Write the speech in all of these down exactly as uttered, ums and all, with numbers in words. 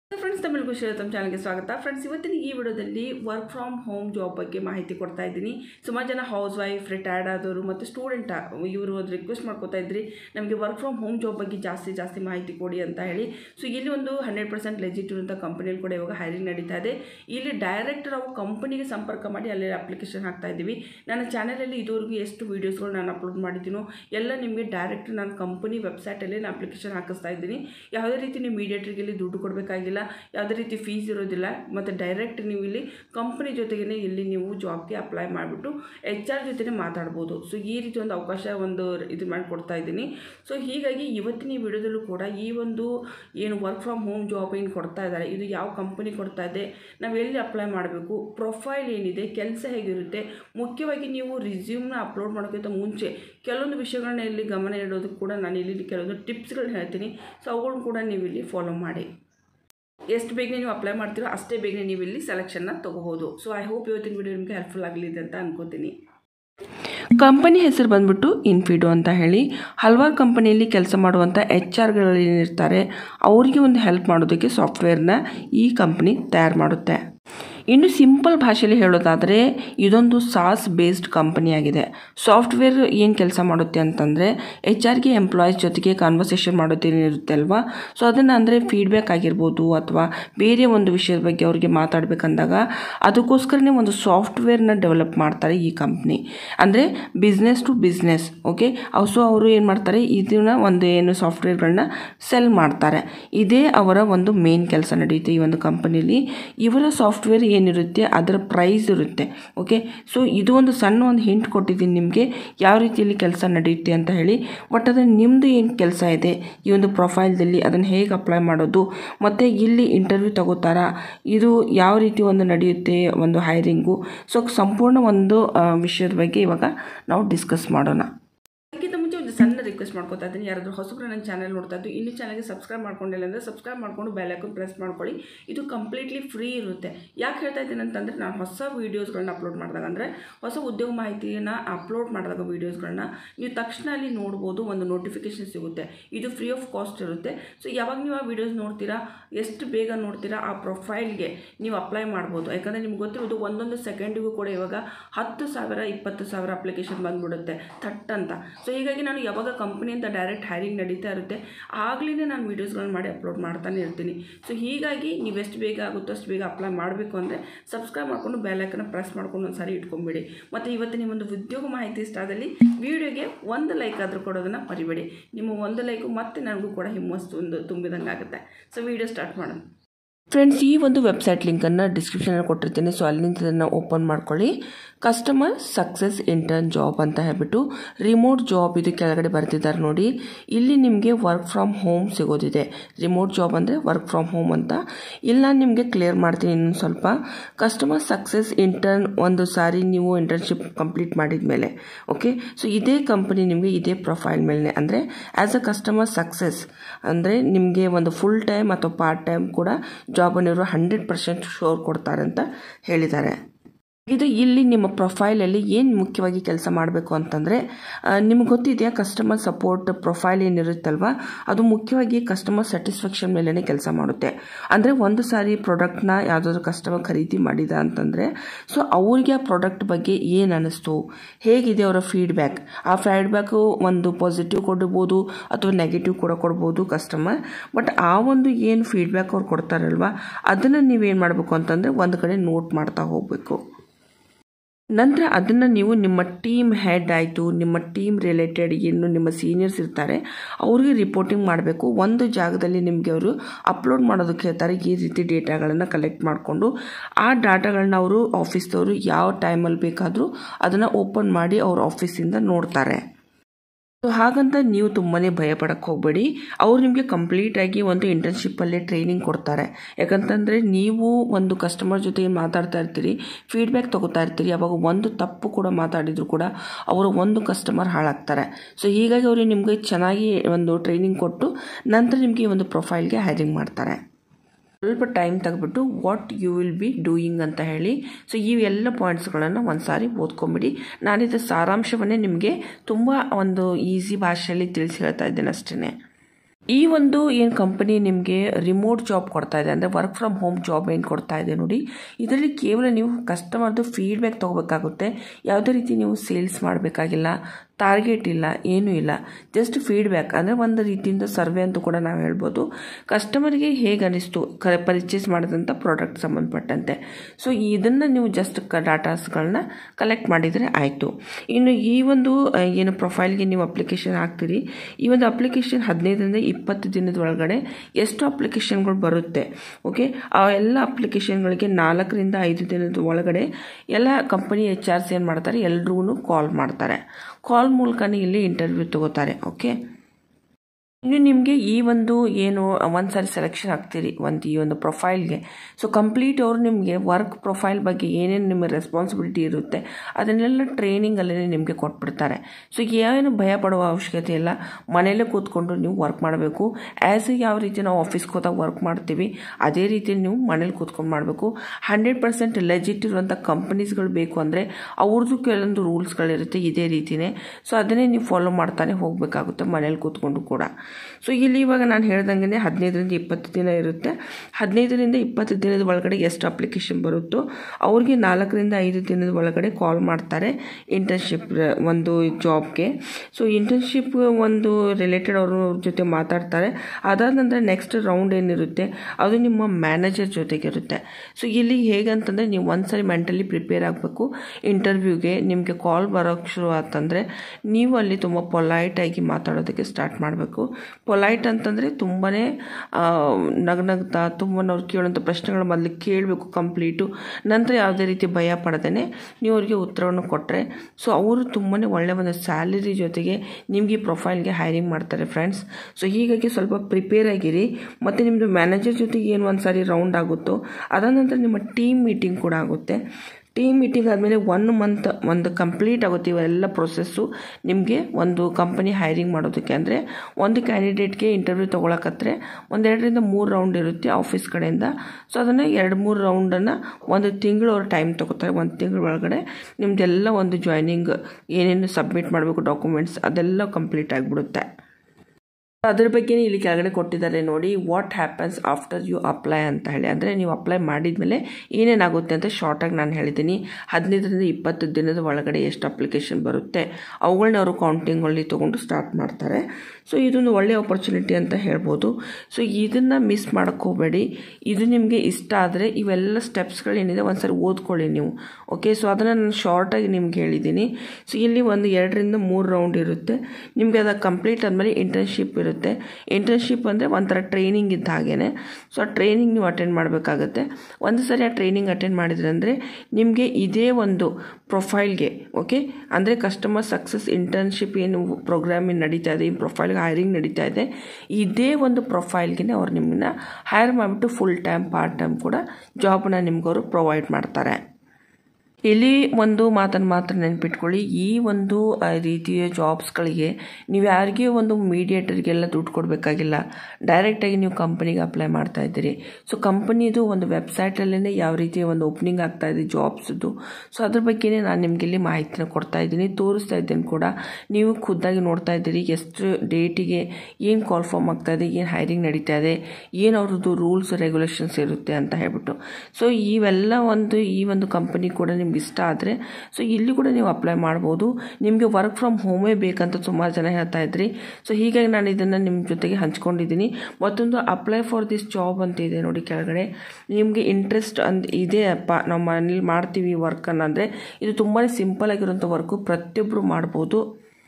Friends Tamil ಶ್ರೀರತಮ್ ಚಾನಲ್ಗೆ ಸ್ವಾಗತ. Friends, ಇವತ್ತಿನ ಈ ವಿಡಿಯೋದಲ್ಲಿ ವರ್ಕ್ ಫ್ರಮ್ ಹೋಮ್ ಜಾಬ್ ಬಗ್ಗೆ ಮಾಹಿತಿ ಕೊಡ್ತಾ ಇದ್ದೀನಿ. ಸುಮಾರು ಜನ ಹೌಸ್ ವೈಫ್, ರಿಟೈರ್ಡ್ ಆದವರು ಮತ್ತು ಸ್ಟೂಡೆಂಟ್ ಇವರು ಒಂದು ರಿಕ್ವೆಸ್ಟ್ ಮಾಡ್ಕೋತಾ ಇದ್ರಿ, ನಮಗೆ ವರ್ಕ್ ಫ್ರಮ್ ಹೋಮ್ ಜಾಬ್ ಬಗ್ಗೆ ಜಾಸ್ತಿ ಜಾಸ್ತಿ ಮಾಹಿತಿ ಕೊಡಿ ಅಂತ ಹೇಳಿ. ಸೊ ಇಲ್ಲಿ ಒಂದು ಹಂಡ್ರೆಡ್ ಪರ್ಸೆಂಟ್ ಲೆಜಿಟ್ ಇರುವಂಥ ಕಂಪನಿಯಲ್ಲಿ ಕೂಡ ಇವಾಗ ಹೈರಿಂಗ್ ನಡೀತಾ ಇದೆ. ಇಲ್ಲಿ ಡೈರೆಕ್ಟ್ ನಾವು ಕಂಪನಿಗೆ ಸಂಪರ್ಕ ಮಾಡಿ ಅಲ್ಲಿ ಅಪ್ಲಿಕೇಶನ್ ಹಾಕ್ತಾ ಇದ್ದೀವಿ. ನನ್ನ ಚಾನಲಲ್ಲಿ ಇದುವರೆಗೂ ಎಷ್ಟು ವೀಡಿಯೋಸ್ಗಳು ನಾನು ಅಪ್ಲೋಡ್ ಮಾಡಿದ್ದೀನೋ ಎಲ್ಲ ನಿಮಗೆ ಡೈರೆಕ್ಟ್ ನಾನು ಕಂಪನಿ ವೆಬ್ಸೈಟಲ್ಲಿ ನಾನು ಅಪ್ಲಿಕೇಶನ್ ಹಾಕಿಸ್ತಾ ಇದ್ದೀನಿ. ಯಾವುದೇ ರೀತಿ ನೀವು ಮೀಡಿಯೇಟ್ರಿಗೆ ಇಲ್ಲಿ ದುಡ್ಡು ಕೊಡಬೇಕಾಗಿಲ್ಲ, ಯಾವುದೇ ರೀತಿ ಫೀಸ್ ಇರೋದಿಲ್ಲ. ಮತ್ತು ಡೈರೆಕ್ಟ್ ನೀವು ಇಲ್ಲಿ ಕಂಪನಿ ಜೊತೆಗೇ ಇಲ್ಲಿ ನೀವು ಜಾಬ್ಗೆ ಅಪ್ಲೈ ಮಾಡಿಬಿಟ್ಟು ಎಚ್ ಆರ್ ಜೊತೆ ಮಾತಾಡ್ಬೋದು. ಸೊ ಈ ರೀತಿ ಒಂದು ಅವಕಾಶ ಒಂದು ಇದು ಮಾಡಿಕೊಡ್ತಾ ಇದ್ದೀನಿ. ಸೊ ಹೀಗಾಗಿ ಇವತ್ತಿನ ಈ ವಿಡಿಯೋದಲ್ಲೂ ಕೂಡ ಈ ಒಂದು ಏನು ವರ್ಕ್ ಫ್ರಮ್ ಹೋಮ್ ಜಾಬ್ ಏನು ಕೊಡ್ತಾ ಇದ್ದಾರೆ, ಇದು ಯಾವ ಕಂಪನಿ ಕೊಡ್ತಾ ಇದೆ, ನಾವು ಎಲ್ಲಿ ಅಪ್ಲೈ ಮಾಡಬೇಕು, ಪ್ರೊಫೈಲ್ ಏನಿದೆ, ಕೆಲಸ ಹೇಗಿರುತ್ತೆ, ಮುಖ್ಯವಾಗಿ ನೀವು ರಿಸ್ಯೂಮ್ನ ಅಪ್ಲೋಡ್ ಮಾಡೋಕ್ಕಿಂತ ಮುಂಚೆ ಕೆಲವೊಂದು ವಿಷಯಗಳನ್ನ ಇಲ್ಲಿ ಗಮನ ಇಡೋದಕ್ಕೆ ಕೂಡ ನಾನು ಇಲ್ಲಿ ಕೆಲವೊಂದು ಟಿಪ್ಸ್ಗಳನ್ನ ಹೇಳ್ತೀನಿ. ಸೊ ಅವುಗಳನ್ನ ಕೂಡ ನೀವು ಇಲ್ಲಿ ಫಾಲೋ ಮಾಡಿ. ಎಷ್ಟು ಬೇಗನೆ ನೀವು ಅಪ್ಲೈ ಮಾಡ್ತೀರೋ ಅಷ್ಟೇ ಬೇಗನೆ ನೀವು ಇಲ್ಲಿ ಸೆಲೆಕ್ಷನ್ನ ತೊಗೋಬೋದು. ಸೊ ಐ ಹೋಪ್ ಇವತ್ತಿನ ವಿಡಿಯೋ ನಿಮಗೆ ಹೆಲ್ಪ್ಫುಲ್ ಆಗಲಿದೆ ಅಂತ ಅನ್ಕೋತೀನಿ. ಕಂಪನಿ ಹೆಸರು ಬಂದ್ಬಿಟ್ಟು ಇನ್ಫಿಡೋ ಅಂತ ಹೇಳಿ. ಹಲವಾರು ಕಂಪನಿಯಲ್ಲಿ ಕೆಲಸ ಮಾಡುವಂಥ ಎಚ್ ಆರ್ಗಳು ಏನಿರ್ತಾರೆ ಅವರಿಗೆ ಒಂದು ಹೆಲ್ಪ್ ಮಾಡೋದಕ್ಕೆ ಸಾಫ್ಟ್ವೇರ್ನ ಈ ಕಂಪ್ನಿ ತಯಾರು ಮಾಡುತ್ತೆ. ಇನ್ನು ಸಿಂಪಲ್ ಭಾಷೆಯಲ್ಲಿ ಹೇಳೋದಾದರೆ ಇದೊಂದು ಸಾಸ್ ಬೇಸ್ಡ್ ಕಂಪನಿಯಾಗಿದೆ. ಸಾಫ್ಟ್ವೇರ್ ಏನು ಕೆಲಸ ಮಾಡುತ್ತೆ ಅಂತಂದರೆ ಎಚ್ ಆರ್ಗೆ ಎಂಪ್ಲಾಯೀಸ್ ಜೊತೆಗೆ ಕಾನ್ವರ್ಸೇಷನ್ ಮಾಡೋದೇನಿರುತ್ತೆ ಅಲ್ವಾ, ಸೊ ಅದನ್ನು ಅಂದರೆ ಫೀಡ್ಬ್ಯಾಕ್ ಆಗಿರ್ಬೋದು ಅಥವಾ ಬೇರೆ ಒಂದು ವಿಷಯದ ಬಗ್ಗೆ ಅವ್ರಿಗೆ ಮಾತಾಡಬೇಕಂದಾಗ ಅದಕ್ಕೋಸ್ಕರನೇ ಒಂದು ಸಾಫ್ಟ್ವೇರ್ನ ಡೆವಲಪ್ ಮಾಡ್ತಾರೆ ಈ ಕಂಪ್ನಿ. ಅಂದರೆ business to business. Okay, so ಅವರು ಏನು ಮಾಡ್ತಾರೆ, ಇದನ್ನ ಒಂದು ಏನು ಸಾಫ್ಟ್ವೇರ್ಗಳನ್ನ ಸೆಲ್ ಮಾಡ್ತಾರೆ. ಇದೇ ಅವರ ಒಂದು ಮೇನ್ ಕೆಲಸ ನಡೆಯುತ್ತೆ ಈ ಒಂದು ಕಂಪನಿಯಲ್ಲಿ. ಇವರ ಸಾಫ್ಟ್ವೇರ್ ಏನಿರುತ್ತೆ ಅದರ ಪ್ರೈಸ್ ಇರುತ್ತೆ. ಓಕೆ, ಸೊ ಇದು ಒಂದು ಸಣ್ಣ ಒಂದು ಹಿಂಟ್ ಕೊಟ್ಟಿದ್ದೀನಿ ನಿಮಗೆ ಯಾವ ರೀತಿಯಲ್ಲಿ ಕೆಲಸ ನಡೆಯುತ್ತೆ ಅಂತ ಹೇಳಿ. ಬಟ್ ಅದನ್ನು ನಿಮ್ಮದು ಏನು ಕೆಲಸ ಇದೆ ಈ ಒಂದು ಪ್ರೊಫೈಲ್ದಲ್ಲಿ ಅದನ್ನು ಹೇಗೆ ಅಪ್ಲೈ ಮಾಡೋದು, ಮತ್ತು ಇಲ್ಲಿ ಇಂಟರ್ವ್ಯೂ ತಗೋತಾರಾ, ಇದು ಯಾವ ರೀತಿ ಒಂದು ನಡೆಯುತ್ತೆ ಒಂದು ಹೈರಿಂಗು, ಸೊ ಸಂಪೂರ್ಣ ಒಂದು ವಿಷಯದ ಬಗ್ಗೆ ಇವಾಗ ನಾವು ಡಿಸ್ಕಸ್ ಮಾಡೋಣ. ಅದಕ್ಕಿಂತ ಮುಂಚೆ ಒಂದು ಸಣ್ಣ ರಿಕ್ವೆಸ್ಟ್ ಮಾಡ್ಕೊತಾ ಇದ್ದೀನಿ, ಯಾರಾದರೂ ಹೊಸಬ್ರು ನನ್ನ ಚಾನಲ್ ನೋಡ್ತಾ ಇದ್ದು ಇನ್ನೂ ಚಾನಲ್ಗೆ ಸಬ್ಸ್ಕ್ರೈಬ್ ಮಾಡ್ಕೊಂಡಿಲ್ಲ ಅಂದರೆ ಸಬ್ಸ್ಕ್ರೈಬ್ ಮಾಡಿಕೊಂಡು ಬೆಲ್ ಐಕಾನ್ ಪ್ರೆಸ್ ಮಾಡ್ಕೊಳ್ಳಿ. ಇದು ಕಂಪ್ಲೀಟ್ಲಿ ಫ್ರೀ ಇರುತ್ತೆ. ಯಾಕೆ ಹೇಳ್ತಾ ಇದ್ದೀನಿ ಅಂತಂದರೆ ನಾನು ಹೊಸ ವೀಡಿಯೋಸ್ಗಳನ್ನ ಅಪ್ಲೋಡ್ ಮಾಡಿದಾಗ, ಅಂದರೆ ಹೊಸ ಉದ್ಯೋಗ ಮಾಹಿತಿಯನ್ನು ಅಪ್ಲೋಡ್ ಮಾಡಿದಾಗ ವೀಡಿಯೋಸ್ಗಳನ್ನ ನೀವು ತಕ್ಷಣ ಅಲ್ಲಿ ನೋಡ್ಬೋದು, ಒಂದು ನೋಟಿಫಿಕೇಷನ್ ಸಿಗುತ್ತೆ. ಇದು ಫ್ರೀ ಆಫ್ ಕಾಸ್ಟ್ ಇರುತ್ತೆ. ಸೊ ಯಾವಾಗ ನೀವು ಆ ವೀಡಿಯೋಸ್ ನೋಡ್ತೀರಾ, ಎಷ್ಟು ಬೇಗ ನೋಡ್ತೀರಾ ಆ ಪ್ರೊಫೈಲ್ಗೆ ನೀವು ಅಪ್ಲೈ ಮಾಡ್ಬೋದು. ಯಾಕಂದರೆ ನಿಮ್ಗೆ ಗೊತ್ತಿರೋದು ಒಂದೊಂದು ಸೆಕೆಂಡಿಗೂ ಕೂಡ ಇವಾಗ ಹತ್ತು ಸಾವಿರ ಇಪ್ಪತ್ತು ಸಾವಿರ ಅಪ್ಲಿಕೇಶನ್ ಬಂದುಬಿಡುತ್ತೆ ಥಟ್ ಅಂತ. ಸೊ ಹೀಗಾಗಿ ನಾನು ಯಾವಾಗ ಕಂಪ್ನಿಯಿಂದ ಡೈರೆಕ್ಟ್ ಹೈರಿಂಗ್ ನಡೀತಾ ಇರುತ್ತೆ ಆಗಲೇ ನಾನು ವೀಡಿಯೋಸ್ಗಳನ್ನ ಮಾಡಿ ಅಪ್ಲೋಡ್ ಮಾಡ್ತಾನೆ ಇರ್ತೀನಿ. ಸೊ ಹೀಗಾಗಿ ನೀವು ಎಷ್ಟು ಬೇಗ ಆಗುತ್ತೋ ಅಷ್ಟು ಬೇಗ ಅಪ್ಲೈ ಮಾಡಬೇಕು ಅಂದರೆ ಸಬ್ಸ್ಕ್ರೈಬ್ ಮಾಡಿಕೊಂಡು ಬೆಲ್ ಐಕಾನ್ ಪ್ರೆಸ್ ಮಾಡ್ಕೊಂಡು ಒಂದು ಸಾರಿ ಇಟ್ಕೊಂಬಿಡಿ. ಮತ್ತು ಇವತ್ತಿನ ಒಂದು ಉದ್ಯೋಗ ಮಾಹಿತಿ ಇಷ್ಟ ಆದಲ್ಲಿ ವಿಡಿಯೋಗೆ ಒಂದು ಲೈಕ್ ಆದರೂ ಕೊಡೋದನ್ನು ಮರಿಬೇಡಿ. ನಿಮ್ಮ ಒಂದು ಲೈಕು ಮತ್ತೆ ನನಗೂ ಕೂಡ ಹಿಮ್ಮಸ್ತು ಒಂದು ತುಂಬಿದಂಗೆ ಆಗುತ್ತೆ. ಸೊ ವಿಡಿಯೋ ಸ್ಟಾರ್ಟ್ ಮಾಡೋಣ. ಫ್ರೆಂಡ್ಸ್, ಈ ಒಂದು ವೆಬ್ಸೈಟ್ ಲಿಂಕನ್ನು ಡಿಸ್ಕ್ರಿಪ್ಷನಲ್ಲಿ ಕೊಟ್ಟಿರ್ತೀನಿ. ಸೊ ಅಲ್ಲಿಂದ ಇದನ್ನು ಓಪನ್ ಮಾಡ್ಕೊಳ್ಳಿ. ಕಸ್ಟಮರ್ ಸಕ್ಸಸ್ ಇಂಟರ್ನ್ ಜಾಬ್ ಅಂತ ಹೇಳ್ಬಿಟ್ಟು ರಿಮೋಟ್ ಜಾಬ್ ಇದು ಕೆಳಗಡೆ ಬರ್ತಿದ್ದಾರೆ ನೋಡಿ. ಇಲ್ಲಿ ನಿಮಗೆ ವರ್ಕ್ ಫ್ರಮ್ ಹೋಮ್ ಸಿಗೋದಿದೆ. ರಿಮೋಟ್ ಜಾಬ್ ಅಂದರೆ ವರ್ಕ್ ಫ್ರಮ್ ಹೋಮ್ ಅಂತ. ಇಲ್ಲಿ ನಾನು ನಿಮಗೆ ಕ್ಲಿಯರ್ ಮಾಡ್ತೀನಿ ಇನ್ನೊಂದು ಸ್ವಲ್ಪ. ಕಸ್ಟಮರ್ ಸಕ್ಸಸ್ ಇಂಟರ್ನ್ ಒಂದು ಸಾರಿ ನೀವು ಇಂಟರ್ನ್ಶಿಪ್ ಕಂಪ್ಲೀಟ್ ಮಾಡಿದ ಮೇಲೆ, ಓಕೆ, ಸೊ ಇದೇ ಕಂಪನಿ ನಿಮಗೆ ಇದೇ ಪ್ರೊಫೈಲ್ ಮೇಲೆ ಅಂದರೆ ಆ್ಯಸ್ ಅ ಕಸ್ಟಮರ್ ಸಕ್ಸಸ್ ಅಂದರೆ ನಿಮಗೆ ಒಂದು ಫುಲ್ ಟೈಮ್ ಅಥವಾ ಪಾರ್ಟ್ ಟೈಮ್ ಕೂಡ ಜಾಬನ್ನು ಇವರು ಹಂಡ್ರೆಡ್ ಪರ್ಸೆಂಟ್ ಶೋರ್ ಕೊಡ್ತಾರೆ ಅಂತ ಹೇಳಿದ್ದಾರೆ. ಇದು ಇಲ್ಲಿ ನಿಮ್ಮ ಪ್ರೊಫೈಲಲ್ಲಿ ಏನು ಮುಖ್ಯವಾಗಿ ಕೆಲಸ ಮಾಡಬೇಕು ಅಂತಂದರೆ, ನಿಮ್ಗೆ ಗೊತ್ತಿದೆಯಾ ಕಸ್ಟಮರ್ ಸಪೋರ್ಟ್ ಪ್ರೊಫೈಲ್ ಏನಿರುತ್ತಲ್ವ ಅದು ಮುಖ್ಯವಾಗಿ ಕಸ್ಟಮರ್ ಸ್ಯಾಟಿಸ್ಫ್ಯಾಕ್ಷನ್ ಮೇಲೇ ಕೆಲಸ ಮಾಡುತ್ತೆ. ಅಂದರೆ ಒಂದು ಸಾರಿ ಪ್ರಾಡಕ್ಟ್ನ ಯಾವುದಾದ್ರೂ ಕಸ್ಟಮರ್ ಖರೀದಿ ಮಾಡಿದ ಅಂತಂದರೆ ಸೊ ಅವ್ರಿಗೆ ಆ ಪ್ರಾಡಕ್ಟ್ ಬಗ್ಗೆ ಏನು ಅನ್ನಿಸ್ತು, ಹೇಗಿದೆ ಅವರ ಫೀಡ್ಬ್ಯಾಕ್, ಆ ಫೀಡ್ಬ್ಯಾಕು ಒಂದು ಪಾಸಿಟಿವ್ ಕೊಡ್ಬೋದು ಅಥವಾ ನೆಗೆಟಿವ್ ಕೂಡ ಕೊಡ್ಬೋದು ಕಸ್ಟಮರ್. ಬಟ್ ಆ ಒಂದು ಏನು ಫೀಡ್ಬ್ಯಾಕ್ ಅವ್ರು ಕೊಡ್ತಾರಲ್ವ ಅದನ್ನು ನೀವೇನು ಮಾಡಬೇಕು ಅಂತಂದರೆ ಒಂದು ಕಡೆ ನೋಟ್ ಮಾಡ್ತಾ ಹೋಗಬೇಕು. ನಂತರ ಅದನ್ನು ನೀವು ನಿಮ್ಮ ಟೀಮ್ ಹೆಡ್ ಆಯಿತು, ನಿಮ್ಮ ಟೀಮ್ ರಿಲೇಟೆಡ್ ಏನು ನಿಮ್ಮ ಸೀನಿಯರ್ಸ್ ಇರ್ತಾರೆ ಅವ್ರಿಗೆ ರಿಪೋರ್ಟಿಂಗ್ ಮಾಡಬೇಕು. ಒಂದು ಜಾಗದಲ್ಲಿ ನಿಮಗೆ ಅವರು ಅಪ್ಲೋಡ್ ಮಾಡೋದಕ್ಕೆ ಹೇಳ್ತಾರೆ. ಈ ರೀತಿ ಡೇಟಾಗಳನ್ನು ಕಲೆಕ್ಟ್ ಮಾಡಿಕೊಂಡು ಆ ಡಾಟಾಗಳನ್ನ ಅವರು ಆಫೀಸ್ದವರು ಯಾವ ಟೈಮಲ್ಲಿ ಬೇಕಾದರೂ ಅದನ್ನು ಓಪನ್ ಮಾಡಿ ಅವ್ರ ಆಫೀಸಿಂದ ನೋಡ್ತಾರೆ. ಸೊ ಹಾಗಂತ ನೀವು ತುಂಬಾ ಭಯ ಪಡಕ್ಕೆ ಹೋಗಬೇಡಿ. ಅವ್ರು ನಿಮಗೆ ಕಂಪ್ಲೀಟಾಗಿ ಒಂದು ಇಂಟರ್ನ್ಶಿಪ್ಪಲ್ಲೇ ಟ್ರೈನಿಂಗ್ ಕೊಡ್ತಾರೆ. ಯಾಕಂತಂದರೆ ನೀವು ಒಂದು ಕಸ್ಟಮರ್ ಜೊತೆಗೆ ಮಾತಾಡ್ತಾ ಇರ್ತೀರಿ, ಫೀಡ್ಬ್ಯಾಕ್ ತೊಗೋತಾ ಇರ್ತೀರಿ, ಅವಾಗ ಒಂದು ತಪ್ಪು ಕೂಡ ಮಾತಾಡಿದ್ರು ಕೂಡ ಅವರು ಒಂದು ಕಸ್ಟಮರ್ ಹಾಳಾಗ್ತಾರೆ. ಸೊ ಹೀಗಾಗಿ ಅವರು ನಿಮಗೆ ಚೆನ್ನಾಗಿ ಒಂದು ಟ್ರೈನಿಂಗ್ ಕೊಟ್ಟು ನಂತರ ನಿಮಗೆ ಈ ಒಂದು ಪ್ರೊಫೈಲ್ಗೆ ಹೈರಿಂಗ್ ಮಾಡ್ತಾರೆ. ಸ್ವಲ್ಪ ಟೈಮ್ ತೆಗೆದ್ಬಿಟ್ಟು what you will be doing ಅಂತ ಹೇಳಿ ಸೊ ಈ ಎಲ್ಲ ಪಾಯಿಂಟ್ಸ್ಗಳನ್ನು ಒಂದು ಸಾರಿ ಓದ್ಕೊಂಬಿಡಿ. ನಾನಿದು ಸಾರಾಂಶವನ್ನೇ ನಿಮಗೆ ತುಂಬ ಒಂದು ಈಸಿ ಭಾಷೆಯಲ್ಲಿ ತಿಳಿಸಿ ಹೇಳ್ತಾ ಇದ್ದೇನೆ ಅಷ್ಟೇ. ಈ ಒಂದು ಏನು ಕಂಪನಿ ನಿಮಗೆ ರಿಮೋಟ್ ಜಾಬ್ ಕೊಡ್ತಾ ಇದೆ ಅಂದರೆ ವರ್ಕ್ ಫ್ರಮ್ ಹೋಮ್ ಜಾಬ್ ಏನು ಕೊಡ್ತಾ ಇದೆ ನೋಡಿ, ಇದರಲ್ಲಿ ಕೇವಲ ನೀವು ಕಸ್ಟಮರ್ದು ಫೀಡ್ಬ್ಯಾಕ್ ತೊಗೋಬೇಕಾಗುತ್ತೆ. ಯಾವುದೇ ರೀತಿ ನೀವು ಸೇಲ್ಸ್ ಮಾಡಬೇಕಾಗಿಲ್ಲ, ಟಾರ್ಗೆಟ್ ಇಲ್ಲ, ಏನೂ ಇಲ್ಲ. ಜಸ್ಟ್ ಫೀಡ್ಬ್ಯಾಕ್ ಅಂದರೆ ಒಂದು ರೀತಿಯಿಂದ ಸರ್ವೆ ಅಂತೂ ಕೂಡ ನಾವು ಹೇಳ್ಬೋದು. ಕಸ್ಟಮರಿಗೆ ಹೇಗೆ ಅನ್ನಿಸ್ತು ಕ ಪರ್ಚೇಸ್ ಮಾಡಿದಂಥ ಪ್ರಾಡಕ್ಟ್ ಸಂಬಂಧಪಟ್ಟಂತೆ. ಸೊ ಇದನ್ನು ನೀವು ಜಸ್ಟ್ ಕ ಡಾಟಾಸ್ಗಳನ್ನ ಕಲೆಕ್ಟ್ ಮಾಡಿದರೆ ಆಯಿತು. ಇನ್ನು ಈ ಒಂದು ಏನು ಪ್ರೊಫೈಲ್ಗೆ ನೀವು ಅಪ್ಲಿಕೇಶನ್ ಹಾಕ್ತೀರಿ, ಈ ಒಂದು ಅಪ್ಲಿಕೇಶನ್ ಹದಿನೈದರಿಂದ ಇಪ್ಪತ್ತು ದಿನದ ಒಳಗಡೆ ಎಷ್ಟು ಅಪ್ಲಿಕೇಶನ್ಗಳು ಬರುತ್ತೆ, ಓಕೆ, ಆ ಎಲ್ಲ ಅಪ್ಲಿಕೇಶನ್ಗಳಿಗೆ ನಾಲ್ಕರಿಂದ ಐದು ದಿನದ ಒಳಗಡೆ ಎಲ್ಲ ಕಂಪನಿ ಎಚ್ ಆರ್ಸ್ ಏನು ಮಾಡ್ತಾರೆ, ಎಲ್ರಿಗೂ ಕಾಲ್ ಮಾಡ್ತಾರೆ. ಕಾಲ್ ಮೂಲಕನೇ ಇಲ್ಲಿ ಇಂಟರ್ವ್ಯೂ ತಗೋತಾರೆ. ಓಕೆ, ಇನ್ನು ನಿಮಗೆ ಈ ಒಂದು ಏನು ಒಂದು ಸಾರಿ ಸೆಲೆಕ್ಷನ್ ಆಗ್ತೀರಿ ಒಂದು ಈ ಒಂದು ಪ್ರೊಫೈಲ್ಗೆ, ಸೊ ಕಂಪ್ಲೀಟ್ ಅವರು ನಿಮಗೆ ವರ್ಕ್ ಪ್ರೊಫೈಲ್ ಬಗ್ಗೆ ಏನೇನು ನಿಮ್ಮ ರೆಸ್ಪಾನ್ಸಿಬಿಲಿಟಿ ಇರುತ್ತೆ ಅದನ್ನೆಲ್ಲ ಟ್ರೈನಿಂಗಲ್ಲೇ ನಿಮಗೆ ಕೊಟ್ಬಿಡ್ತಾರೆ. ಸೊ ಏನು ಭಯ ಪಡುವ ಅವಶ್ಯಕತೆ ಇಲ್ಲ, ಮನೆಯಲ್ಲೇ ಕೂತ್ಕೊಂಡು ನೀವು ವರ್ಕ್ ಮಾಡಬೇಕು. ಆ್ಯಸ್ ಯಾವ ರೀತಿ ನಾವು ಆಫೀಸ್ಗೆ ಹೋದಾಗ ವರ್ಕ್ ಮಾಡ್ತೀವಿ ಅದೇ ರೀತಿ ನೀವು ಮನೇಲಿ ಕೂತ್ಕೊಂಡು ಮಾಡಬೇಕು. ಹಂಡ್ರೆಡ್ ಪರ್ಸೆಂಟ್ ಲೆಜಿಟ್ ಇರುವಂಥ ಕಂಪನೀಸ್ಗಳು ಬೇಕು ಅಂದರೆ ಅವ್ರದ್ದು ಕೆಲವೊಂದು ರೂಲ್ಸ್ಗಳಿರುತ್ತೆ ಇದೇ ರೀತಿಯೇ. ಸೊ ಅದನ್ನೇ ನೀವು ಫಾಲೋ ಮಾಡ್ತಾನೆ ಹೋಗಬೇಕಾಗುತ್ತೆ ಮನೇಲಿ ಕೂತ್ಕೊಂಡು ಕೂಡ. ಸೊ ಇಲ್ಲಿ ಇವಾಗ ನಾನು ಹೇಳ್ದಂಗೆ ಹದಿನೈದರಿಂದ ಇಪ್ಪತ್ತು ದಿನ ಇರುತ್ತೆ. ಹದಿನೈದರಿಂದ ಇಪ್ಪತ್ತು ದಿನದ ಒಳಗಡೆ ಎಷ್ಟು ಅಪ್ಲಿಕೇಶನ್ ಬರುತ್ತೋ ಅವ್ರಿಗೆ ನಾಲ್ಕರಿಂದ ಐದು ದಿನದ ಒಳಗಡೆ ಕಾಲ್ ಮಾಡ್ತಾರೆ ಇಂಟರ್ನ್ಶಿಪ್ ಒಂದು ಜಾಬ್ಗೆ. ಸೊ ಇಂಟರ್ನ್ಶಿಪ್ ಒಂದು ರಿಲೇಟೆಡ್ ಅವ್ರ ಜೊತೆ ಮಾತಾಡ್ತಾರೆ. ಅದಾದ ನಂತರ ನೆಕ್ಸ್ಟ್ ರೌಂಡ್ ಏನಿರುತ್ತೆ ಅದು ನಿಮ್ಮ ಮ್ಯಾನೇಜರ್ ಜೊತೆಗಿರುತ್ತೆ. ಸೊ ಇಲ್ಲಿ ಹೇಗಂತಂದರೆ ನೀವು ಒಂದ್ಸರಿ ಮೆಂಟಲಿ ಪ್ರಿಪೇರ್ ಆಗಬೇಕು ಇಂಟರ್ವ್ಯೂಗೆ. ನಿಮಗೆ ಕಾಲ್ ಬರೋಕ್ಕೆ ಶುರು ಆತಂದರೆ ನೀವು ಅಲ್ಲಿ ತುಂಬ ಪೊಲೈಟಾಗಿ ಮಾತಾಡೋದಕ್ಕೆ ಸ್ಟಾರ್ಟ್ ಮಾಡಬೇಕು. ಪೊಲೈಟ್ ಅಂತಂದರೆ ತುಂಬಾ ನಗ್ನಗ್ತಾ ತುಂಬ ಅವ್ರು ಕೇಳೋಂಥ ಪ್ರಶ್ನೆಗಳ ಮೊದಲು ಕೇಳಬೇಕು ಕಂಪ್ಲೀಟು. ನಂತರ ಯಾವುದೇ ರೀತಿ ಭಯ ಪಡದೇ ನೀವು ಅವರಿಗೆ ಉತ್ತರವನ್ನು ಕೊಟ್ಟರೆ ಸೊ ಅವರು ತುಂಬಾ ಒಳ್ಳೆಯ ಒಂದು ಸ್ಯಾಲರಿ ಜೊತೆಗೆ ನಿಮಗೆ ಈ ಪ್ರೊಫೈಲ್ಗೆ ಹೈರಿಂಗ್ ಮಾಡ್ತಾರೆ ಫ್ರೆಂಡ್ಸ್. ಸೊ ಹೀಗಾಗಿ ಸ್ವಲ್ಪ ಪ್ರಿಪೇರ್ ಆಗಿರಿ. ಮತ್ತು ನಿಮ್ಮದು ಮ್ಯಾನೇಜರ್ ಜೊತೆಗೆ ಏನು ಒಂದು ಸಾರಿ ರೌಂಡ್ ಆಗುತ್ತೋ ಅದಾದ ನಂತರ ನಿಮ್ಮ ಟೀಮ್ ಮೀಟಿಂಗ್ ಕೂಡ ಆಗುತ್ತೆ. ಟೀಮ್ ಮೀಟಿಂಗ್ ಆದಮೇಲೆ ಒನ್ ಮಂತ್ ಒಂದು ಕಂಪ್ಲೀಟ್ ಆಗುತ್ತೆ ಇವೆಲ್ಲ ಪ್ರೊಸೆಸ್ಸು ನಿಮಗೆ ಒಂದು ಕಂಪನಿ ಹೈರಿಂಗ್ ಮಾಡೋದಕ್ಕೆ. ಅಂದರೆ ಒಂದು ಕ್ಯಾಂಡಿಡೇಟ್ಗೆ ಇಂಟರ್ವ್ಯೂ ತೊಗೊಳಕತ್ರೆ ಒಂದೆರಡರಿಂದ ಮೂರು ರೌಂಡ್ ಇರುತ್ತೆ ಆಫೀಸ್ ಕಡೆಯಿಂದ. ಸೊ ಅದನ್ನು ಎರಡು ಮೂರು ರೌಂಡನ್ನು ಒಂದು ತಿಂಗಳು ಅವ್ರು ಟೈಮ್ ತೊಗೋತಾರೆ. ಒಂದು ತಿಂಗಳ ಒಳಗಡೆ ನಿಮ್ಮದೆಲ್ಲ ಒಂದು ಜಾಯ್ನಿಂಗ್ ಏನೇನು ಸಬ್ಮಿಟ್ ಮಾಡಬೇಕು ಡಾಕ್ಯುಮೆಂಟ್ಸ್ ಅದೆಲ್ಲ ಕಂಪ್ಲೀಟ್ ಆಗಿಬಿಡುತ್ತೆ. ಅದ್ರ ಬಗ್ಗೆ ಇಲ್ಲಿ ಕೆಳಗಡೆ ಕೊಟ್ಟಿದ್ದಾರೆ ನೋಡಿ, what happens after you apply ಅಂತ ಹೇಳಿ. ಅಂದರೆ ನೀವು ಅಪ್ಲೈ ಮಾಡಿದ್ಮೇಲೆ ಏನೇನಾಗುತ್ತೆ ಅಂತ ಶಾರ್ಟಾಗಿ ನಾನು ಹೇಳಿದ್ದೀನಿ. ಹದಿನೈದರಿಂದ ಇಪ್ಪತ್ತು ದಿನದ ಒಳಗಡೆ ಎಷ್ಟು ಅಪ್ಲಿಕೇಶನ್ ಬರುತ್ತೆ ಅವುಗಳನ್ನ ಅವರು ಕೌಂಟಿಂಗಲ್ಲಿ ತೊಗೊಂಡು ಸ್ಟಾರ್ಟ್ ಮಾಡ್ತಾರೆ. ಸೊ ಇದೊಂದು ಒಳ್ಳೆಯ ಆಪರ್ಚುನಿಟಿ ಅಂತ ಹೇಳ್ಬೋದು. ಸೊ ಇದನ್ನು ಮಿಸ್ ಮಾಡೋಕ್ಕೆ ಹೋಗಬೇಡಿ. ಇದು ನಿಮಗೆ ಇಷ್ಟ ಆದರೆ ಇವೆಲ್ಲ ಸ್ಟೆಪ್ಸ್ಗಳೇನಿದೆ ಒಂದು ಸರಿ ಓದ್ಕೊಳ್ಳಿ ನೀವು. ಓಕೆ, ಸೊ ಅದನ್ನು ನಾನು ಶಾರ್ಟಾಗಿ ನಿಮ್ಗೆ ಹೇಳಿದ್ದೀನಿ. ಸೊ ಇಲ್ಲಿ ಒಂದು ಎರಡರಿಂದ ಮೂರು ರೌಂಡ್ ಇರುತ್ತೆ. ನಿಮಗೆ ಅದು ಕಂಪ್ಲೀಟ್ ಆದಮೇಲೆ ಇಂಟರ್ನ್ಶಿಪ್ ಇರುತ್ತೆ. ಇಂಟರ್ನ್ಶಿಪ್ ಅಂದರೆ ಒಂಥರ ಟ್ರೈನಿಂಗ್ ಇದ್ದ ಹಾಗೇ. ಸೊ ಆ ಟ್ರೈನಿಂಗ್ ನೀವು ಅಟೆಂಡ್ ಮಾಡಬೇಕಾಗತ್ತೆ. ಒಂದು ಸರಿ ಆ ಟ್ರೈನಿಂಗ್ ಅಟೆಂಡ್ ಮಾಡಿದ್ರೆ ಅಂದರೆ ನಿಮಗೆ ಇದೇ ಒಂದು ಪ್ರೊಫೈಲ್ಗೆ, ಓಕೆ, ಅಂದರೆ ಕಸ್ಟಮರ್ ಸಕ್ಸಸ್ ಇಂಟರ್ನ್ಶಿಪ್ ಏನು ಪ್ರೋಗ್ರಾಮ್ ಏನು ನಡೀತಾ ಇದೆ, ಈ ಪ್ರೊಫೈಲ್ಗೆ ಹೈರಿಂಗ್ ನಡೀತಾ ಇದೆ, ಇದೇ ಒಂದು ಪ್ರೊಫೈಲ್ಗೆ ಅವ್ರು ನಿಮ್ಮನ್ನ ಹೈರ್ ಮಾಡಿಬಿಟ್ಟು ಫುಲ್ ಟೈಮ್ ಪಾರ್ಟ್ ಟೈಮ್ ಕೂಡ ಜಾಬನ್ನ ನಿಮ್ಗೆ ಅವರು ಪ್ರೊವೈಡ್ ಮಾಡ್ತಾರೆ. ಇಲ್ಲಿ ಒಂದು ಮಾತನ್ನು ಮಾತ್ರ ನೆನ್ಪಿಟ್ಕೊಳ್ಳಿ, ಈ ಒಂದು ರೀತಿಯ ಜಾಬ್ಸ್ಗಳಿಗೆ ನೀವು ಯಾರಿಗೂ ಒಂದು ಮೀಡಿಯೇಟರ್ಗೆಲ್ಲ ದುಡ್ಡು ಕೊಡಬೇಕಾಗಿಲ್ಲ. ಡೈರೆಕ್ಟಾಗಿ ನೀವು ಕಂಪನಿಗೆ ಅಪ್ಲೈ ಮಾಡ್ತಾ ಇದ್ದೀರಿ. ಸೊ ಕಂಪನಿದು ಒಂದು ವೆಬ್ಸೈಟಲ್ಲೇ ಯಾವ ರೀತಿ ಒಂದು ಓಪನಿಂಗ್ ಆಗ್ತಾ ಇದೆ ಜಾಬ್ಸ್ದು, ಸೊ ಅದ್ರ ಬಗ್ಗೆನೇ ನಾನು ನಿಮಗೆ ಇಲ್ಲಿ ಮಾಹಿತಿನ ಕೊಡ್ತಾ ಇದ್ದೀನಿ, ತೋರಿಸ್ತಾ ಇದ್ದೇನೆ ಕೂಡ. ನೀವು ಖುದ್ದಾಗಿ ನೋಡ್ತಾ ಇದ್ದೀರಿ ಎಷ್ಟು ಡೇಟಿಗೆ ಏನು ಕಾಲ್ ಫಾರ್ಮ್ ಆಗ್ತಾ ಇದೆ, ಏನು ಹೈರಿಂಗ್ ನಡೀತಾ ಇದೆ, ಏನು ಅವ್ರದ್ದು ರೂಲ್ಸ್ ರೆಗ್ಯುಲೇಷನ್ಸ್ ಇರುತ್ತೆ ಅಂತ ಹೇಳ್ಬಿಟ್ಟು. ಸೊ ಇವೆಲ್ಲ ಒಂದು ಈ ಒಂದು ಕಂಪನಿ ಕೂಡ ನಿಮ್ಗೆ ಇಷ್ಟ ಆದರೆ ಸೊ ಇಲ್ಲಿ ಕೂಡ ನೀವು ಅಪ್ಲೈ ಮಾಡ್ಬೋದು. ನಿಮಗೆ ವರ್ಕ್ ಫ್ರಮ್ ಹೋಮೇ ಬೇಕಂತ ಸುಮಾರು ಜನ ಹೇಳ್ತಾ ಇದ್ರಿ. ಸೊ ಹೀಗಾಗಿ ನಾನು ಇದನ್ನು ನಿಮ್ಮ ಜೊತೆಗೆ ಹಂಚ್ಕೊಂಡಿದ್ದೀನಿ. ಮತ್ತೊಂದು ಅಪ್ಲೈ ಫಾರ್ ದಿಸ್ ಜಾಬ್ ಅಂತ ಇದೆ ನೋಡಿ ಕೆಳಗಡೆ. ನಿಮಗೆ ಇಂಟ್ರೆಸ್ಟ್ ಅಂತ ಇದೆ ಅಪ್ಪ, ನಾವು ಮನೇಲಿ ಮಾಡ್ತೀವಿ ವರ್ಕ್ ಅನ್ನೋದ್ರೆ ಇದು ತುಂಬಾ ಸಿಂಪಲ್ ಆಗಿರೋಂಥ ವರ್ಕು, ಪ್ರತಿಯೊಬ್ಬರು ಮಾಡ್ಬೋದು.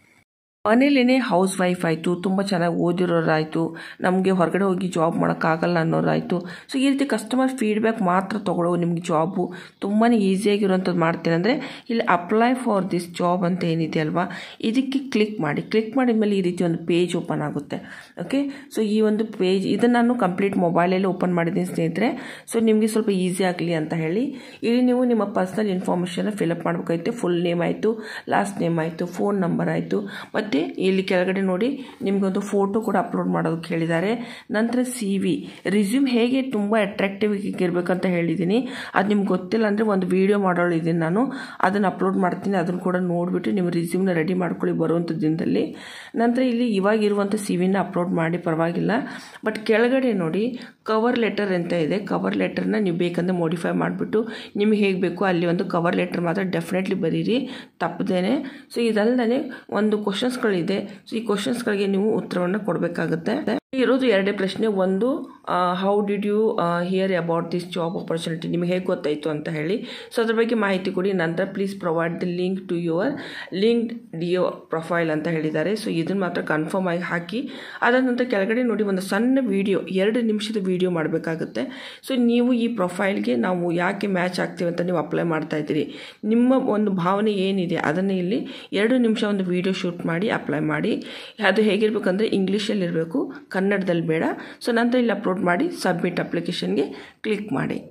ಮನೇಲೇ ಹೌಸ್ ವೈಫ್ ಆಯಿತು, ತುಂಬ ಚೆನ್ನಾಗಿ ಓದಿರೋರಾಯಿತು, ನಮಗೆ ಹೊರಗಡೆ ಹೋಗಿ ಜಾಬ್ ಮಾಡೋಕ್ಕಾಗಲ್ಲ ಅನ್ನೋರಾಯಿತು. ಸೊ ಈ ರೀತಿ ಕಸ್ಟಮರ್ ಫೀಡ್ಬ್ಯಾಕ್ ಮಾತ್ರ ತೊಗೊಳ್ಳೋ ನಿಮಗೆ ಜಾಬು ತುಂಬಾ ಈಸಿಯಾಗಿರೋಂಥದ್ದು ಮಾಡ್ತೀನಿ ಅಂದರೆ ಇಲ್ಲಿ ಅಪ್ಲೈ ಫಾರ್ ದಿಸ್ ಜಾಬ್ ಅಂತ ಏನಿದೆ ಅಲ್ವಾ, ಇದಕ್ಕೆ ಕ್ಲಿಕ್ ಮಾಡಿ. ಕ್ಲಿಕ್ ಮಾಡಿದ ಮೇಲೆ ಈ ರೀತಿ ಒಂದು ಪೇಜ್ ಓಪನ್ ಆಗುತ್ತೆ. ಓಕೆ, ಸೊ ಈ ಒಂದು ಪೇಜ್ ಇದನ್ನು ನಾನು ಕಂಪ್ಲೀಟ್ ಮೊಬೈಲಲ್ಲಿ ಓಪನ್ ಮಾಡಿದ್ದೀನಿ ಸ್ನೇಹಿತರೆ. ಸೊ ನಿಮಗೆ ಸ್ವಲ್ಪ ಈಸಿ ಆಗಲಿ ಅಂತ ಹೇಳಿ ಇಲ್ಲಿ ನೀವು ನಿಮ್ಮ ಪರ್ಸನಲ್ ಇನ್ಫಾರ್ಮೇಷನ್ನ ಫಿಲಪ್ ಮಾಡಬೇಕಾಗುತ್ತೆ. ಫುಲ್ ನೇಮ್ ಆಯಿತು, ಲಾಸ್ಟ್ ನೇಮ್ ಆಯಿತು, ಫೋನ್ ನಂಬರ್ ಆಯಿತು, ಮತ್ತು ಮತ್ತು ಇಲ್ಲಿ ಕೆಳಗಡೆ ನೋಡಿ ನಿಮಗೊಂದು ಫೋಟೋ ಕೂಡ ಅಪ್ಲೋಡ್ ಮಾಡೋದಕ್ಕೆ ಹೇಳಿದ್ದಾರೆ. ನಂತರ ಸಿ ವಿ ರಿಸ್ಯೂಮ್ ಹೇಗೆ ತುಂಬ ಅಟ್ರಾಕ್ಟಿವ್ ಇರಬೇಕಂತ ಹೇಳಿದ್ದೀನಿ. ಅದು ನಿಮ್ಗೆ ಗೊತ್ತಿಲ್ಲ ಅಂದರೆ ಒಂದು ವೀಡಿಯೋ ಮಾಡೋಳಿದ್ದೀನಿ ನಾನು, ಅದನ್ನು ಅಪ್ಲೋಡ್ ಮಾಡ್ತೀನಿ. ಅದನ್ನು ಕೂಡ ನೋಡಿಬಿಟ್ಟು ನಿಮ್ಮ ರಿಸ್ಯೂಮ್ನ ರೆಡಿ ಮಾಡ್ಕೊಳ್ಳಿ ಬರುವಂಥ ದಿನದಲ್ಲಿ. ನಂತರ ಇಲ್ಲಿ ಇವಾಗಿರುವಂಥ ಸಿ ವಿನ ಅಪ್ಲೋಡ್ ಮಾಡಿ ಪರವಾಗಿಲ್ಲ. ಬಟ್ ಕೆಳಗಡೆ ನೋಡಿ ಕವರ್ ಲೆಟರ್ ಅಂತ ಇದೆ. ಕವರ್ ಲೆಟರ್ನ ನೀವು ಬೇಕಂದ್ರೆ ಮಾಡಿಫೈ ಮಾಡಿಬಿಟ್ಟು ನಿಮಗೆ ಹೇಗೆ ಬೇಕು ಅಲ್ಲಿ ಒಂದು ಕವರ್ ಲೆಟರ್ ಮಾತ್ರ ಡೆಫಿನೆಟ್ಲಿ ಬರೀರಿ ತಪ್ಪದೇನೆ. ಸೊ ಇದಲ್ಲದೆ ಒಂದು ಕ್ವಶನ್ಸ್ಗಳಿದೆ. ಸೊ ಈ ಕ್ವಶನ್ಸ್ಗಳಿಗೆ ನೀವು ಉತ್ತರವನ್ನು ಕೊಡಬೇಕಾಗುತ್ತೆ. ಇರೋದು ಎರಡೇ ಪ್ರಶ್ನೆ. ಒಂದು how did you hear about this job opportunity, ನಿಮಗೆ ಹೇಗೆ ಗೊತ್ತಾಯಿತು ಅಂತ ಹೇಳಿ. ಸೊ ಅದ್ರ ಬಗ್ಗೆ ಮಾಹಿತಿ ಕೊಡಿ. ನಂತರ please provide the link to your LinkedIn profile ಅಂತ ಹೇಳಿದ್ದಾರೆ. ಸೊ ಇದನ್ನು ಮಾತ್ರ ಕನ್ಫರ್ಮ್ ಆಗಿ ಹಾಕಿ. ಅದಾದ ನಂತರ ಕೆಳಗಡೆ ನೋಡಿ ಒಂದು ಸಣ್ಣ ವಿಡಿಯೋ, ಎರಡು ನಿಮಿಷದ ವಿಡಿಯೋ ಮಾಡಬೇಕಾಗುತ್ತೆ. ಸೊ ನೀವು ಈ ಪ್ರೊಫೈಲ್ಗೆ ನಾವು ಯಾಕೆ ಮ್ಯಾಚ್ ಆಗ್ತೀವಿ ಅಂತ ನೀವು ಅಪ್ಲೈ ಮಾಡ್ತಾ ಇದ್ದೀರಿ, ನಿಮ್ಮ ಒಂದು ಭಾವನೆ ಏನಿದೆ ಅದನ್ನು ಇಲ್ಲಿ ಎರಡು ನಿಮಿಷ ಒಂದು ವಿಡಿಯೋ ಶೂಟ್ ಮಾಡಿ ಅಪ್ಲೈ ಮಾಡಿ. ಅದು ಹೇಗಿರಬೇಕಂದ್ರೆ ಇಂಗ್ಲೀಷಲ್ಲಿ ಇರಬೇಕು, ಕನ್ನಡದಲ್ಲಿ ಬೇಡ. ಸೊ ನಂತರ ಇಲ್ಲಿ ಅಪ್ಲೋಡ್ ಮಾಡಿ ಸಬ್ಮಿಟ್ ಅಪ್ಲಿಕೇಶನ್ಗೆ ಕ್ಲಿಕ್ ಮಾಡಿ.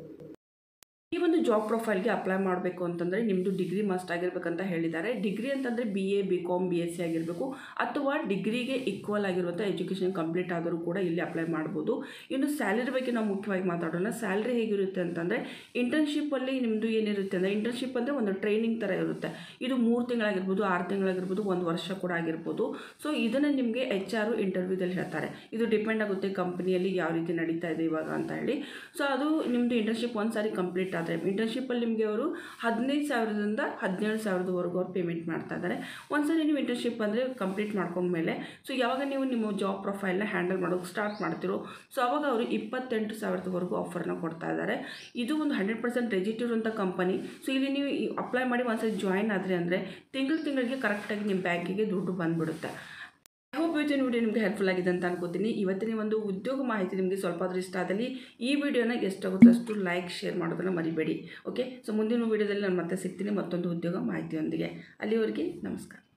ಈ ಒಂದು ಜಾಬ್ ಪ್ರೊಫೈಲ್ಗೆ ಅಪ್ಲೈ ಮಾಡಬೇಕು ಅಂತಂದರೆ ನಿಮ್ಮದು ಡಿಗ್ರಿ ಮಸ್ಟ್ ಆಗಿರಬೇಕಂತ ಹೇಳಿದ್ದಾರೆ. ಡಿಗ್ರಿ ಅಂತಂದರೆ B A B com B S C ಆಗಿರಬೇಕು, ಅಥವಾ ಡಿಗ್ರಿಗೆ ಈಕ್ವಲ್ ಆಗಿರುವಂಥ ಎಜುಕೇಷನ್ ಕಂಪ್ಲೀಟ್ ಆದರೂ ಕೂಡ ಇಲ್ಲಿ ಅಪ್ಲೈ ಮಾಡ್ಬೋದು. ಇನ್ನು ಸ್ಯಾಲರಿ ಬಗ್ಗೆ ನಾವು ಮುಖ್ಯವಾಗಿ ಮಾತಾಡೋಣ. ಸ್ಯಾಲ್ರಿ ಹೇಗಿರುತ್ತೆ ಅಂತಂದರೆ ಇಂಟರ್ನ್ಶಿಪ್ಪಲ್ಲಿ ನಿಮ್ಮದು ಏನಿರುತ್ತೆ ಅಂದರೆ, ಇಂಟರ್ನ್ಶಿಪ್ ಅಂದರೆ ಒಂದು ಟ್ರೈನಿಂಗ್ ಥರ ಇರುತ್ತೆ. ಇದು ಮೂರು ತಿಂಗಳಾಗಿರ್ಬೋದು, ಆರು ತಿಂಗಳಾಗಿರ್ಬೋದು, ಒಂದು ವರ್ಷ ಕೂಡ ಆಗಿರ್ಬೋದು. ಸೊ ಇದನ್ನು ನಿಮಗೆ ಎಚ್ ಆರು ಇಂಟರ್ವ್ಯೂದಲ್ಲಿ ಹೇಳ್ತಾರೆ. ಇದು ಡಿಪೆಂಡ್ ಆಗುತ್ತೆ ಕಂಪ್ನಿಯಲ್ಲಿ ಯಾವ ರೀತಿ ನಡೀತಾ ಇದೆ ಇವಾಗ ಅಂತ ಹೇಳಿ. ಸೊ ಅದು ನಿಮ್ಮದು ಇಂಟರ್ನ್ಶಿಪ್ ಒಂದು ಸಾರಿ ಕಂಪ್ಲೀಟ್ ಆದರೆ ಇಂಟರ್ನ್ಶಿಪ್ಪಲ್ಲಿ ನಿಮಗೆ ಅವರು ಹದಿನೈದು ಸಾವಿರದಿಂದ ಹದಿನೇಳು ಸಾವಿರದವರೆಗೂ ಅವ್ರು ಪೇಮೆಂಟ್ ಮಾಡ್ತಾ ಇದ್ದಾರೆ. ಒಂದ್ಸರಿ ನೀವು ಇಂಟರ್ನ್ಶಿಪ್ ಅಂದರೆ ಕಂಪ್ಲೀಟ್ ಮಾಡ್ಕೊಂಡ್ಮೇಲೆ, ಸೊ ಯಾವಾಗ ನೀವು ನಿಮ್ಮ ಜಾಬ್ ಪ್ರೊಫೈಲ್ನ ಹ್ಯಾಂಡಲ್ ಮಾಡೋಕ್ಕೆ ಸ್ಟಾರ್ಟ್ ಮಾಡ್ತಿರೋ, ಸೊ ಅವಾಗ ಅವರು ಇಪ್ಪತ್ತೆಂಟು ಸಾವಿರದವರೆಗೂ ಆಫರ್ನ ಕೊಡ್ತಾ ಇದ್ದಾರೆ. ಇದು ಒಂದು ಹಂಡ್ರೆಡ್ ಪರ್ಸೆಂಟ್ ರೆಜಿಟ್ ಇರುವಂಥ ಕಂಪನಿ. ಸೊ ಇಲ್ಲಿ ನೀವು ಅಪ್ಲೈ ಮಾಡಿ ಒಂದ್ಸರಿ ಜಾಯಿನ್ ಆದರೆ ಅಂದರೆ ತಿಂಗಳು ತಿಂಗಳಿಗೆ ಕರೆಕ್ಟಾಗಿ ನಿಮ್ಮ ಬ್ಯಾಂಕಿಗೆ ದುಡ್ಡು ಬಂದುಬಿಡುತ್ತೆ. ಐ ಹೋಪ್ ಇವತ್ತಿನ ವಿಡಿಯೋ ನಿಮಗೆ ಹೆಲ್ಪ್ಫುಲ್ ಆಗಿದೆ ಅಂತ ಅನ್ಕೋತೀನಿ. ಇವತ್ತಿನ ಒಂದು ಉದ್ಯೋಗ ಮಾಹಿತಿ ನಿಮಗೆ ಸ್ವಲ್ಪ ಆದರೂ ಇಷ್ಟ ಆದಲ್ಲಿ ಈ ವಿಡಿಯೋನ ಎಷ್ಟಾಗುತ್ತೋ ಅಷ್ಟು ಲೈಕ್ ಶೇರ್ ಮಾಡೋದನ್ನು ಮರಿಬೇಡಿ. ಓಕೆ, ಸೊ ಮುಂದಿನ ವಿಡಿಯೋದಲ್ಲಿ ನಾನು ಮತ್ತೆ ಸಿಗ್ತೀನಿ ಮತ್ತೊಂದು ಉದ್ಯೋಗ ಮಾಹಿತಿಯೊಂದಿಗೆ. ಅಲ್ಲಿವರೆಗೆ ನಮಸ್ಕಾರ.